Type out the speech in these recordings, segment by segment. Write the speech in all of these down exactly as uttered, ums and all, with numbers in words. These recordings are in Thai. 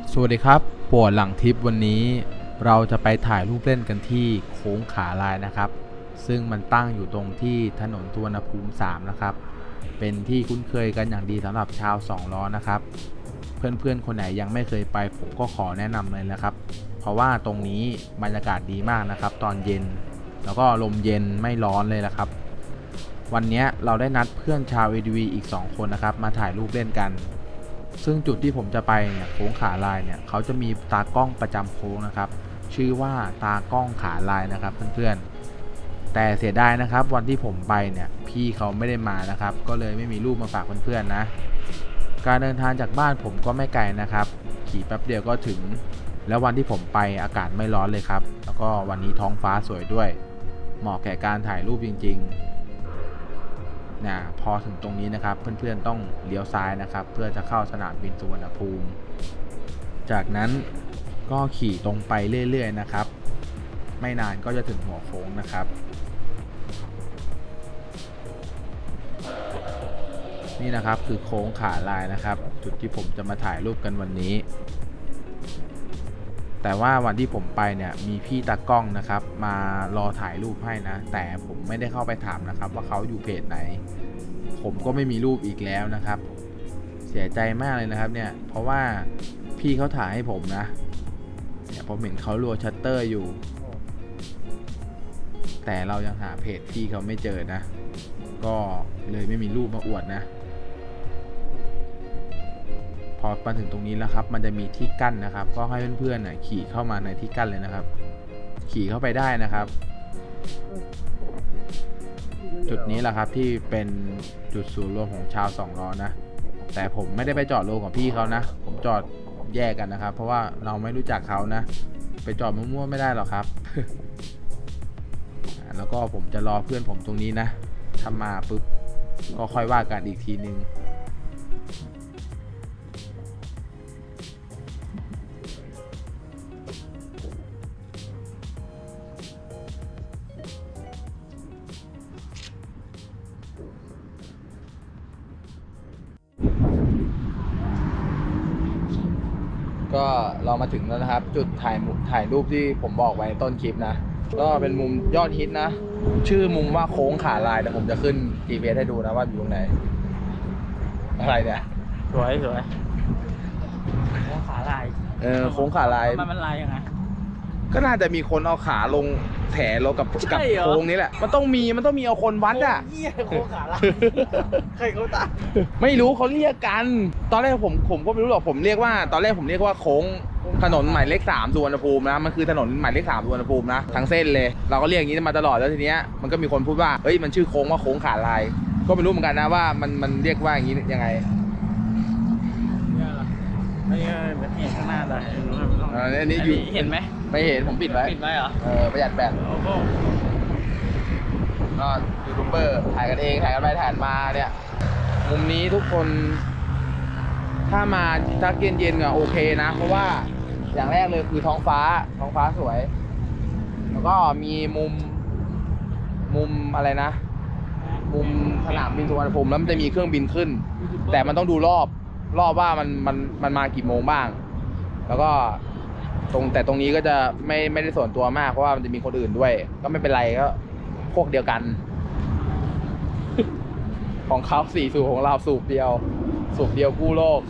สวัสดีครับปวดหลังทริปวันนี้เราจะไปถ่ายรูปเล่นกันที่โค้งขาลายนะครับซึ่งมันตั้งอยู่ตรงที่ถนนสุวรรณภูมิสามนะครับเป็นที่คุ้นเคยกันอย่างดีสำหรับชาวสองล้อนะครับเพื่อนๆคนไหนยังไม่เคยไปผมก็ขอแนะนำเลยนะครับเพราะว่าตรงนี้บรรยากาศดีมากนะครับตอนเย็นแล้วก็ลมเย็นไม่ร้อนเลยนะครับวันนี้เราได้นัดเพื่อนชาว เอ ดี วี อีกสองคนนะครับมาถ่ายรูปเล่นกันซึ่งจุดที่ผมจะไปเนี่ยโค้งขาลายเนี่ยเขาจะมีตากล้องประจำโค้งนะครับชื่อว่าตากล้องขาลายนะครับเพื่อนๆแต่เสียดายนะครับวันที่ผมไปเนี่ยพี่เขาไม่ได้มานะครับก็เลยไม่มีรูปมาฝากเพื่อนๆนะการเดินทางจากบ้านผมก็ไม่ไกลนะครับขี่แป๊บเดียวก็ถึงแล้ววันที่ผมไปอากาศไม่ร้อนเลยครับแล้วก็วันนี้ท้องฟ้าสวยด้วยเหมาะแก่การถ่ายรูปจริงๆนะพอถึงตรงนี้นะครับเพื่อนๆต้องเลี้ยวซ้ายนะครับเพื่อจะเข้าสนามบินสุวรรณภูมิจากนั้นก็ขี่ตรงไปเรื่อยๆนะครับไม่นานก็จะถึงหัวโค้งนะครับนี่นะครับคือโค้งขาลายนะครับจุดที่ผมจะมาถ่ายรูปกันวันนี้แต่ว่าวันที่ผมไปเนี่ยมีพี่ตากล้องนะครับมารอถ่ายรูปให้นะแต่ผมไม่ได้เข้าไปถามนะครับว่าเขาอยู่เพจไหนผมก็ไม่มีรูปอีกแล้วนะครับเสียใจมากเลยนะครับเนี่ยเพราะว่าพี่เขาถ่ายให้ผมนะเนี่ยผมเห็นเขารัวชัตเตอร์อยู่แต่เรายังหาเพจพี่เขาไม่เจอนะก็เลยไม่มีรูปมาอวดนะพอมาถึงตรงนี้แล้วครับมันจะมีที่กั้นนะครับก็ให้เพื่อนๆขี่เข้ามาในที่กั้นเลยนะครับขี่เข้าไปได้นะครับจุดนี้แหละครับที่เป็นจุดศูนย์รวมของชาวสองล้อนะแต่ผมไม่ได้ไปจอดรวมกับพี่เขานะผมจอดแยกกันนะครับเพราะว่าเราไม่รู้จักเขานะไปจอดมั่วๆไม่ได้หรอกครับ แล้วก็ผมจะรอเพื่อนผมตรงนี้นะถ้ามาปุ๊บก็ค่อยว่ากันอีกทีนึงก็เรามาถึงแล้วนะครับจุดถ่ายถ่ายรูปที่ผมบอกไว้ต้นคลิปนะก็เป็นมุมยอดฮิตนะชื่อมุมว่าโค้งขาลายแต่ผมจะขึ้น จี พี เอส ให้ดูนะว่าอยู่ตรงไหนอะไรเนี่ยสวยสวยโค้งขาลายเออโค้งขาลายมันมันลายยังไงก็น่าจะมีคนเอาขาลงแถลงกับกับโค้งนี้แหละมันต้องมีมันต้องมีเอาคนวัดอ่ะเหี้ยโค้งขาลายใครเขาตาไม่รู้เขาเรียกกันตอนแรกผมผมก็ไม่รู้หรอกผมเรียกว่าตอนแรกผมเรียกว่าโค้งถนนหมายเลขสามสุวรรณภูมินะมันคือถนนหมายเลขสามสุวรรณภูมินะทั้งเส้นเลยเราก็เรียกอย่างนี้มาตลอดแล้วทีเนี้ยมันก็มีคนพูดว่าเฮ้ยมันชื่อโค้งว่าโค้งขาลายก็ไม่รู้เหมือนกันนะว่ามันมันเรียกว่าอย่างนี้ยังไงไม่เห็นข้างหน้าเลยอันนี้อยู่เห็นไหมไม่เห็นผมปิดไว้ปิดไว้เหรอเออประหยัดแบตก็ยูทูบเบอร์ถ่ายกันเองถ่ายกันไปถ่ายมาเนี่ยมุมนี้ทุกคนถ้ามาทักเย็นๆก็โอเคนะเพราะว่าอย่างแรกเลยคือท้องฟ้าท้องฟ้าสวยแล้วก็มีมุมมุมอะไรนะมุมสนามบินสุวรรณภูมิแล้วมันจะมีเครื่องบินขึ้นแต่มันต้องดูรอบรอบว่ามันมันมันมากี่โมงบ้างแล้วก็ตรงแต่ตรงนี้ก็จะไม่ไม่ได้ส่วนตัวมากเพราะว่ามันจะมีคนอื่นด้วยก็ไม่เป็นไรก็พวกเดียวกัน ของเขาสี่สูบของเราสูบเดียวสูบเดียวกู้โลก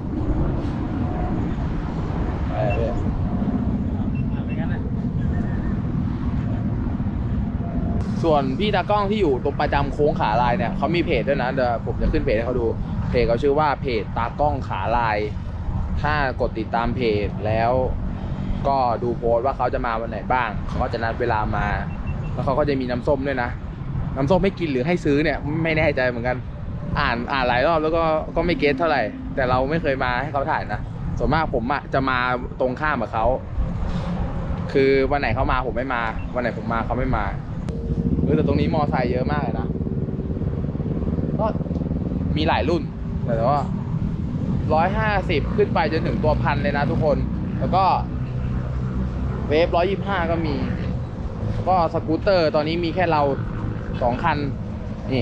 ส่วนพี่ตากล้องที่อยู่ตรงประจำโค้งขาลายเนี่ยเขามีเพจด้วยนะเดี๋ยวผมจะขึ้นเพจให้เขาดูเพจเขาชื่อว่าเพจตากล้องขาลายถ้ากดติดตามเพจแล้วก็ดูโพสต์ว่าเขาจะมาวันไหนบ้างเขาก็จะนัดเวลามาแล้วเขาก็จะมีน้ำส้มด้วยนะน้ำส้มให้กินหรือให้ซื้อเนี่ยไม่แน่ใจเหมือนกันอ่านอ่านหลายรอบแล้วก็ก็ไม่เก็ตเท่าไหร่แต่เราไม่เคยมาให้เขาถ่ายนะส่วนมากผมอะจะมาตรงข้ามกับเขาคือวันไหนเขามาผมไม่มาวันไหนผมมาเขาไม่มาเออแต่ตรงนี้มอไซค์เยอะมากเลยนะก็มีหลายรุ่นแต่ว่าร้อยห้าสิบขึ้นไปจนถึงตัวพันเลยนะทุกคนแล้วก็เวฟร้อยยี่สิบห้าก็มีก็สกูตเตอร์ตอนนี้มีแค่เราสองคันนี่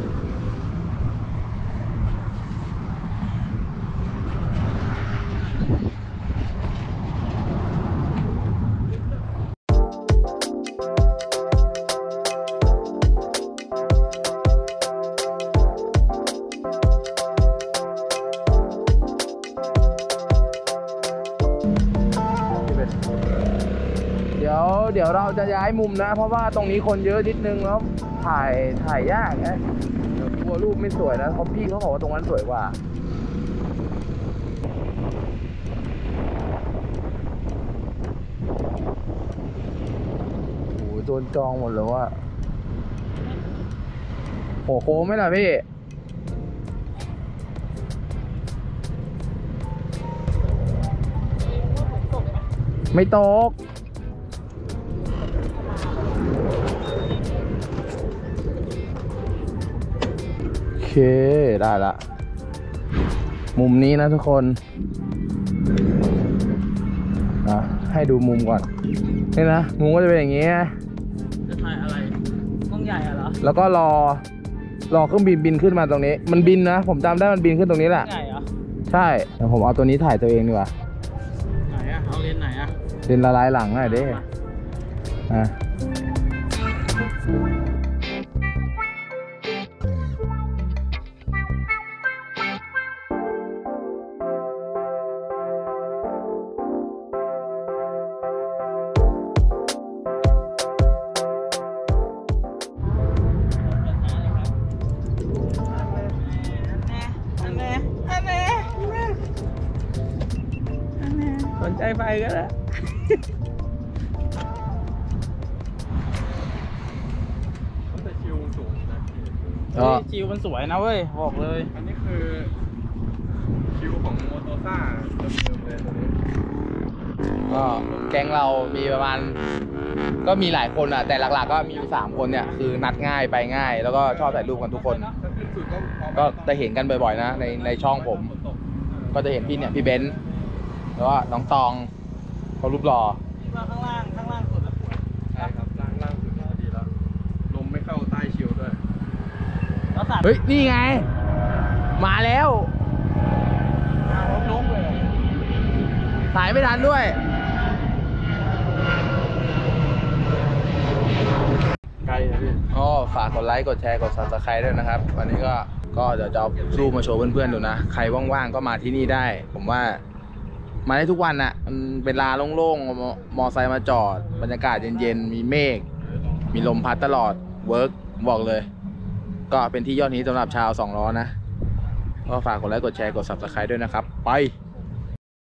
นดี๋ยวเดี๋ยวเราจะย้ายมุมนะ เพราะว่าตรงนี้คนเยอะนิดนึงแล้วถ่ายถ่ายยากนะเดี๋ยวกลัวรูปไม่สวยนะเพราะพี่เขาบอกว่าตรงนั้นสวยกว่าโอ้โหโดนจองหมดเลยว่าโหโค้งไหมล่ะพี่ไม่ตกโอเคได้ละมุมนี้นะทุกคนนะให้ดูมุมก่อนนี่นะมุมก็จะเป็นอย่างนี้นะจะถ่ายอะไรกล้องใหญ่อะเหรอแล้วก็รอรอเครื่องบินบินขึ้นมาตรงนี้มันบินนะผมจำได้มันบินขึ้นตรงนี้แหละใหญ่เหรอใช่แต่ผมเอาตัวนี้ถ่ายตัวเองดีกว่าไหนอะเอาเลนส์ไหนอะเป็นละลายหลังหน่อยดิอ่ะสนใจไปก็ได้แต่ชิวสูงนะก็จิวมันสวยนะเว้ยบอกเลยอันนี้คือชิวของโมโตซ่าเดิมๆเลยตัวนี้ก็แก๊งเรามีประมาณก็มีหลายคนอ่ะแต่หลักๆก็มีอยู่สามคนเนี่ยคือนัดง่ายไปง่าย แล้วก็ชอบถ่ายรูปกันทุกคนถ้าขึ้นสุดก็พอก็จะเห็นกันบ่อยๆนะในในช่องผม ก็จะเห็นพี่เนี่ยพี่เบนซ์แล้วก็น้องตองเขารูปหล่อคิดว่าข้างล่างข้างล่างสุดแล้วใช่ครับล่างล่างสุดก็ดีแล้วลมไม่เข้าใต้ชิวด้วยแล้วสัตว์เฮ้ยนี่ไง มาแล้วถ่ายไม่ทันด้วยไกลนะพี่อ๋อฝากกดไลค์กดแชร์กด ซับสไครบ์ ด้วยนะครับ วันนี้ก็ก็เดี๋ยวจะเอารูปมาโชว์เพื่อนๆดูนะ ใครว่างๆก็มาที่นี่ได้ ผมว่ามาได้ทุกวันน่ะมันเป็นลานโล่งๆมอมอไซค์มาจอด บรรยากาศเย็นๆ มีเมฆ มีลมพัดตลอด เวิร์กบอกเลย ก็เป็นที่ยอดฮิตสำหรับชาวสองล้อนะ ก็ฝากกดไลค์กดแชร์กด ซับสไครบ์ ด้วยนะครับ ไป